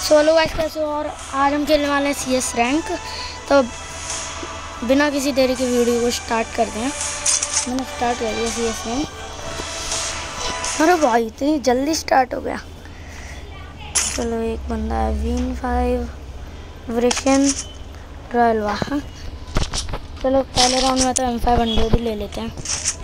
Hello guys, कैसे हो? और आज हम खेलने वाले हैं CS रैंक। तो बिना किसी देरी के वीडियो को स्टार्ट करते हैं। मैंने स्टार्ट कर दिया CS रैंक। अरे भाई इतनी जल्दी स्टार्ट हो गया। चलो एक बंदा है Win5 वृशन रॉयल वाह। चलो पहले राउंड में तो M500 ही ले लेते हैं।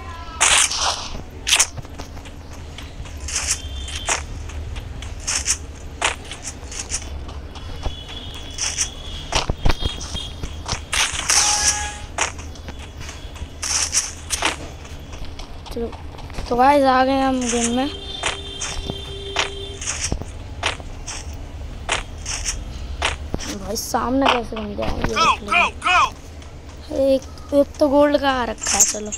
चलो तो गाइस आ गए हम गेम में। भाई सामने कैसे बन गया ये? एक तो गोल्ड का आ रखा है। चलो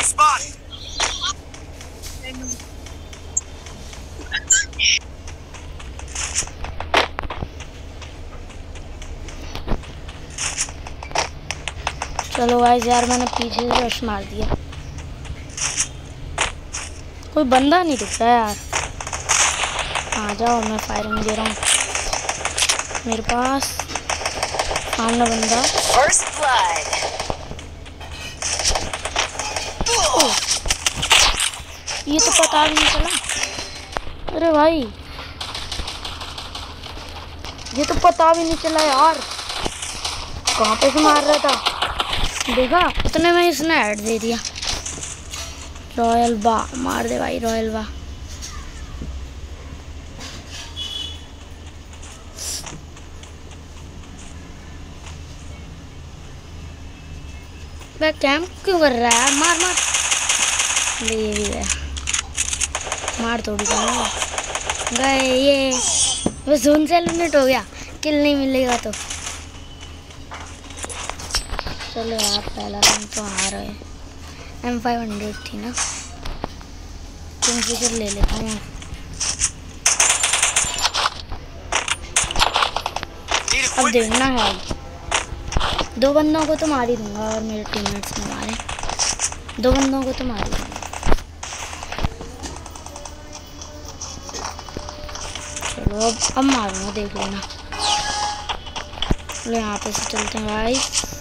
चलो गाइस यार मैंने पीछे से रश मार दिया। कोई बंदा नहीं दिख रहा यार। आ जाओ, मैं फायरिंग दे रहा हूँ। मेरे पास सामने बंदा। ये तो पता भी नहीं चला। अरे भाई ये तो पता भी नहीं चला यार, कहाँ पे से मार रहा था। देखा उतने में इसने ऐड दे दिया। रॉयल बा मार दे भाई, रॉयल बा। मैं कैंप क्यों कर रहा है? मार मार। ले ये भी है, मार थोड़ी गए। ये वो जोन से एलिमिनेट हो गया। किल नहीं मिलेगा तो। चलो यार पहला राउंड तो हार रहे। M500 थी ना, किंगफिशर ले लेता हूँ। अब देखना है, दो बंदों को तो मार ही दूंगा और मेरे टीममेट्स ने मारे। दो बंदों को तो मार ही दूंगा। चलो अब मारूंगा, देख लेना। चलो यहाँ पे से चलते हैं भाई।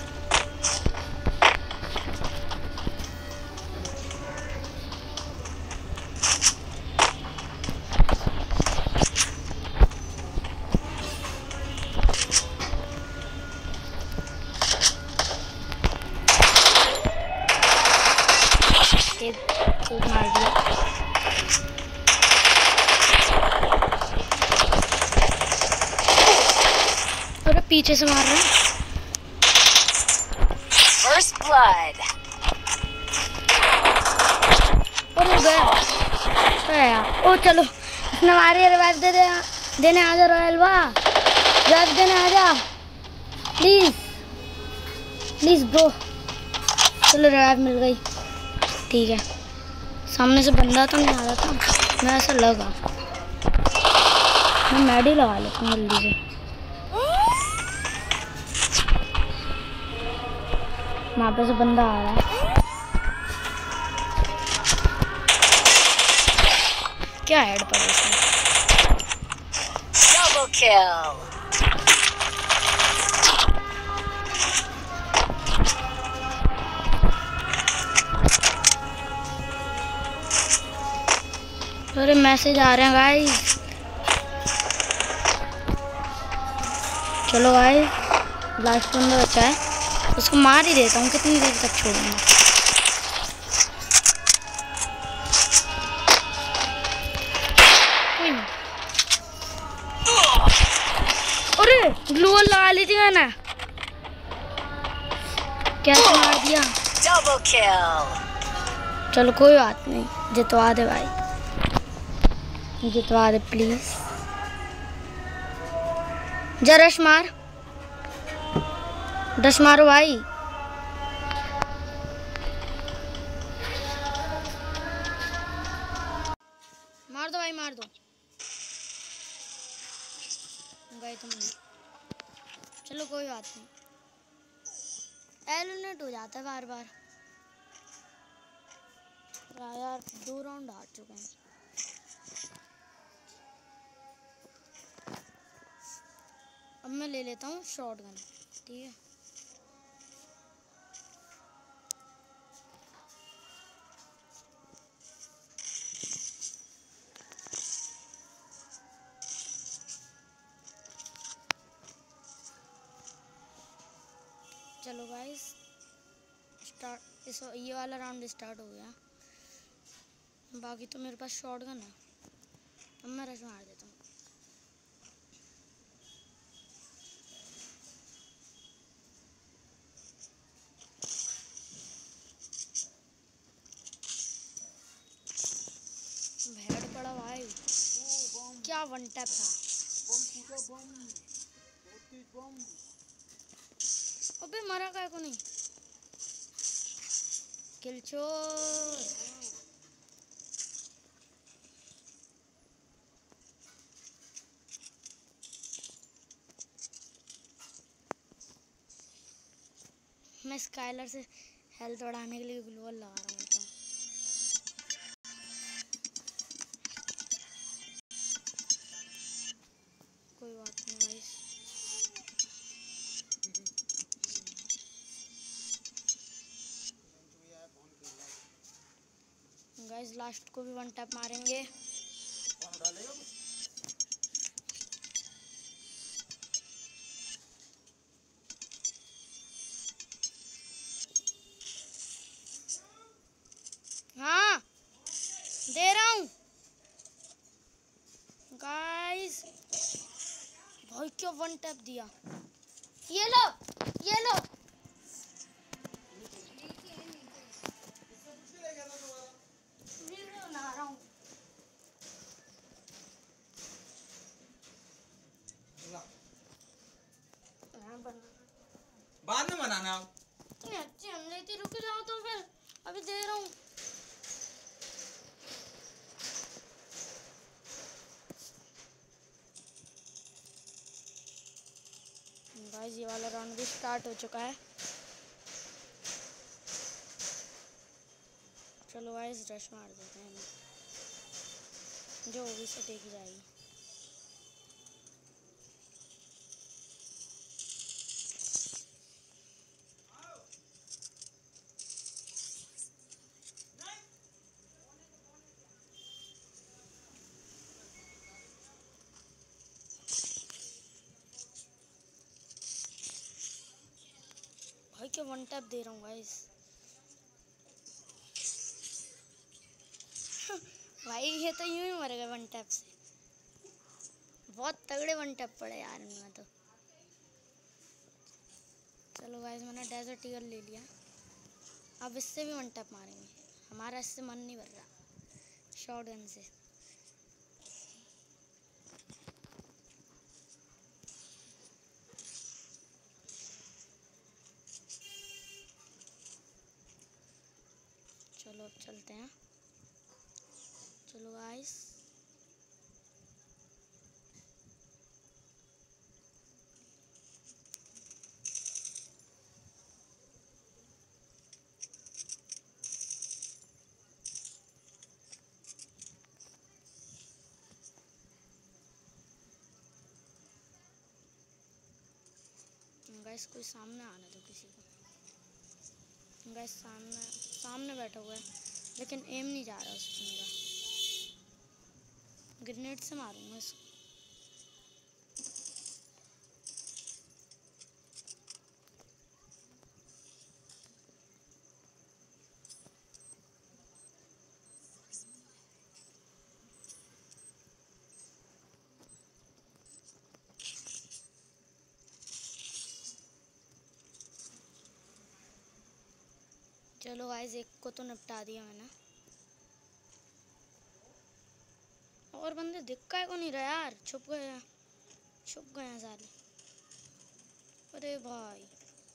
मार दिया। अरे पीछे से मार रहे हैं। First blood. और गया। ओ चलो इसने मारे। रिवाइव देने आ जा रॉयल वाह। रिवाइव देने आ जा प्लीज प्लीज ब्रो। चलो रिवाइव मिल गई। ठीक है, सामने से बंदा तो नहीं आ रहा था, मैं ऐसा लगा। मैं मैडी लगा लेता हूँ जल्दी से। वहाँ पे से बंदा आ रहा है। क्या हेड पर इसमें? Double kill. अरे मैसेज आ रहे हैं गाइस। चलो गाइस लास्ट बंदा बचा है, उसको मार ही देता हूँ। कितनी देर तक छोड़ूंगा? अरे ग्लूअल लगा ली थी मैंने, कैसे मार दिया। Double kill. चलो कोई बात नहीं, जितवा दे भाई, जितवा दे प्लीज। जा रश मार, रश मारो भाई। मार दो भाई, मार दो। गए तुम। चलो कोई बात नहीं, एलिमिनेट हो जाता है बार बार। यार 2 राउंड हार चुके हैं। मैं ले लेता हूँ शॉटगन। ठीक है, चलो गाइस स्टार्ट। ये वाला राउंड स्टार्ट हो गया। बाकी तो मेरे पास शॉटगन है। अब मैं रश मार देता हूँ। भेड़ पड़ा भाई। क्या वन टैप था। अबे मरा काय को नहीं। किलचोर। मैं स्काइलर से हेल्थ बढ़ाने के लिए ग्लूवल लगा रहा हूँ। कोई बात नहीं गाइस। गाइस लास्ट को भी वन टैप मारेंगे। हाँ दे रहा हूँ गाइस। भाई क्यों वन टैप दिया। ये लो ये लो। वीडियो बना रहा हूँ। बाद में बनाना। इतनी अच्छी हम लेती। रुक जाओ तो फिर अभी दे रहा हूँ। गाइस ये वाला राउंड भी स्टार्ट हो चुका है। चलो गाइस रश मार देते हैं। जो होगी से देखी जाएगी। भाई क्या वन टैप दे रहा हूँ गाइस। भाई ये तो यूं ही मर गए वन टैप से। बहुत तगड़े वन टैप पड़े यार इनमें तो। चलो गाइस मैंने डेजर्ट ईगल ले लिया। अब इससे भी वन टैप मारेंगे। हमारा इससे मन नहीं भर रहा शॉटगन से। चलो अब चलते हैं। चलो गाइस गाइस कोई सामने आने दो किसी को। गाइस सामने बैठा हुआ है लेकिन एम नहीं जा रहा उस पर मेरा। ग्रेनेड से मारूंगा इसको। चलो गाइस एक को तो निपटा दिया मैंने। और बंदे दिख का को नहीं रहा यार। छुप गए सारे। अरे भाई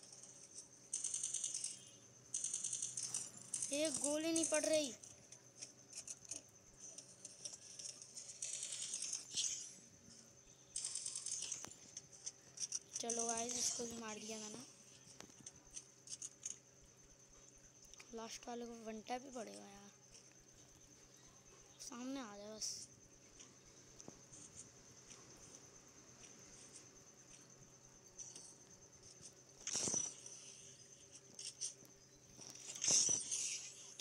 एक गोली नहीं पड़ रही। चलो गाइस इसको भी मार दिया मैंने। लास्ट वाले को वन टैप भी पड़ेगा यार। सामने आ जाए बस।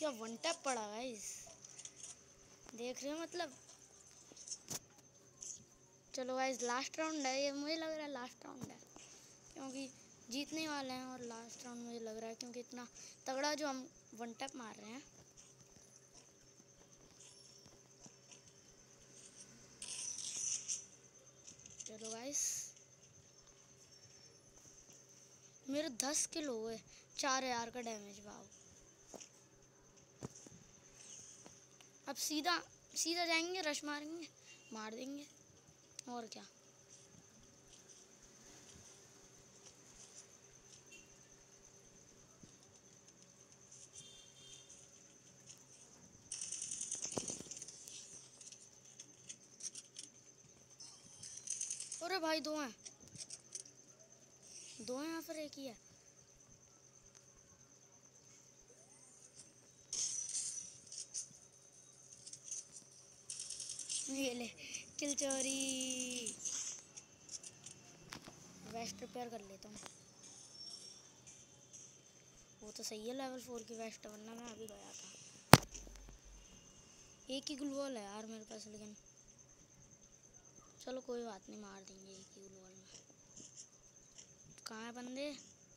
क्या वन टैप पड़ा गाइस, देख रहे हो मतलब। चलो गाइस लास्ट राउंड है ये, मुझे लग रहा है लास्ट राउंड है, क्योंकि जीतने वाले हैं और लास्ट राउंड मुझे लग रहा है, क्योंकि इतना तगड़ा जो हम वन टैप मार रहे हैं। चलो गाइस मेरे 10 किलो हुए, 4000 का डैमेज। वाओ, अब सीधा सीधा जाएंगे, रश मारेंगे, मार देंगे और क्या। अरे भाई दो हैं यहाँ पर, एक ही है। ये ले किल चोरी। वेस्ट रिपेयर कर लेता हूँ, वो तो सही है लेवल 4 की वेस्ट, वरना मैं अभी गया था। एक ही ग्लूवॉल है यार मेरे पास, लेकिन चलो कोई बात नहीं, मार देंगे एक ही ग्लूवॉल में। कहाँ है बंदे?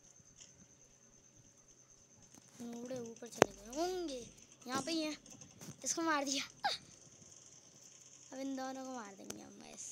नूड़े ऊपर चले गए होंगे, यहाँ पे ही है। इसको मार दिया। अब इन दोनों को मार देंगे हम बस।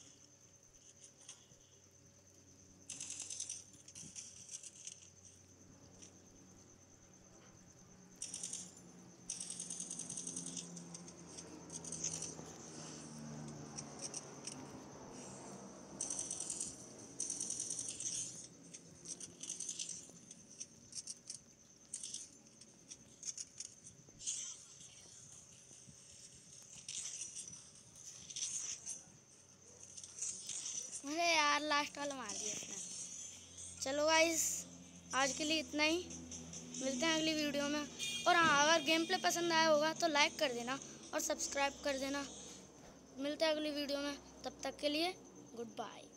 अरे यार लास्ट वाला मार दिया इसने। चलो गाइस आज के लिए इतना ही, मिलते हैं अगली वीडियो में। और हाँ, अगर गेम प्ले पसंद आया होगा तो लाइक कर देना और सब्सक्राइब कर देना। मिलते हैं अगली वीडियो में, तब तक के लिए गुड बाय।